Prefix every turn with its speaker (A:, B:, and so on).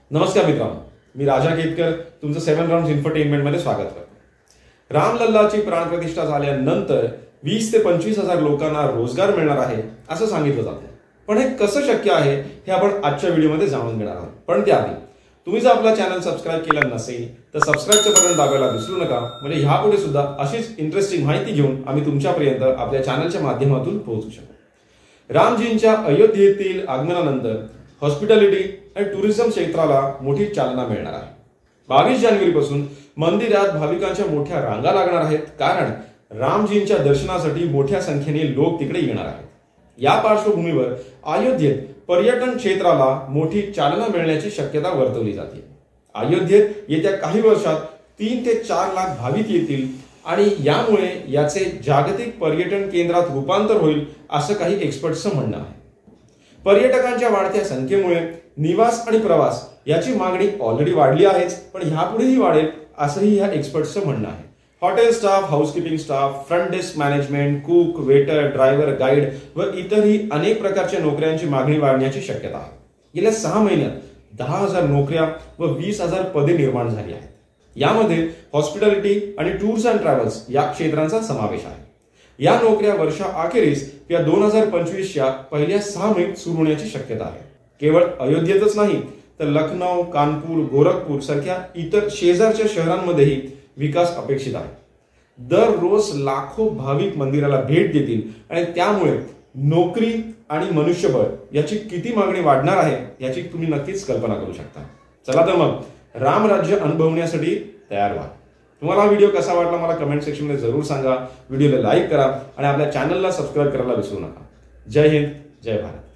A: नमस्कार मित्रांनो, मी राजा केतकर तुमचं 7 राउंड्स इन्फोटेनमेंट मध्ये स्वागत करतो। रामलल्लाची प्राणप्रतिष्ठा झाल्यानंतर 20 ते 25 हजार लोकांना रोजगार मिळणार आहे असं सांगितलं जातं। पण हे कसं शक्य आहे हे आपण आजच्या व्हिडिओमध्ये जाणून घेणार आहोत। पण त्याआधी तुम्ही जर आपला चॅनल सबस्क्राइब केला नसेल तर सबस्क्राइबचं बटन दाबायला विसरू नका, म्हणजे ह्यापुढे सुद्धा अशीच इंटरेस्टिंग माहिती घेऊन आम्ही तुमच्यापर्यंत आपल्या चॅनलच्या माध्यमातून पोहोचू शकू। रामजींच्या अयोध्येतील आगमनानंतर हॉस्पिटॅलिटी आणि टुरिझम क्षेत्राला मोठी चालना मिळणार आहे। 22 जानेवारीपासून मंदिरात भाविकांच्या मोठ्या रांगा लागणार आहेत, कारण रामजींच्या दर्शनासाठी मोठ्या संख्येने लोक तिकडे येणार आहेत। या पार्श्वभूमीवर अयोध्येत पर्यटन क्षेत्राला मोठी चालना मिळण्याची शक्यता वर्तवली जाते। अयोध्येत येत्या काही वर्षात 3 ते 4 लाख भाविक येतील आणि यामुळे याचे जागतिक पर्यटन केंद्रात रूपांतर होईल असं काही एक्सपर्ट्सचं म्हणणं आहे। पर्यटकांच्या वाढत्या संख्येमुळे निवास आणि प्रवास याची मागणी ऑलरेडी वाढली आहेच, पण ह्यापुढेही वाढेल असंही ह्या एक्सपर्ट्सचं म्हणणं आहे। Hotel staff, housekeeping staff, front desk management, cook, waiter, driver, guide व इतरही अनेक प्रकारच्या नोकऱ्यांची मागणी वाढण्याची शक्यता आहे। गेल्या 6 महिन्यात 10,000 नोकऱ्या व 20,000 पदे निर्माण झाली आहेत। यामध्ये हॉस्पिटॅलिटी आणि टूर्स अँड ट्रॅव्हल्स या क्षेत्रांचा समावेश आहे। या नोकऱ्या वर्षाअखेरीस या 2025च्या पहिल्या 6 महिन्यात सुरू होण्याची शक्यता आहे। केवळ अयोध्येतच नाही तर लखनौ, कानपूर, गोरखपूर सारख्या इतर शेजारच्या शहरांमध्येही विकास अपेक्षित आहे। दररोज लाखो भाविक मंदिराला भेट देतील आणि त्यामुळे नोकरी आणि मनुष्यबळ याची किती मागणी वाढणार आहे याची तुम्ही नक्कीच कल्पना करू शकता। चला तर मग रामराज्य अनुभवण्यासाठी तयार व्हा। तुम्हाला हा व्हिडिओ कसा वाटला मला कमेंट सेक्शन मध्ये जरूर सांगा। व्हिडिओला लाईक करा आणि आपल्या चॅनलला सबस्क्राइब करायला विसरू नका। जय हिंद, जय भारत।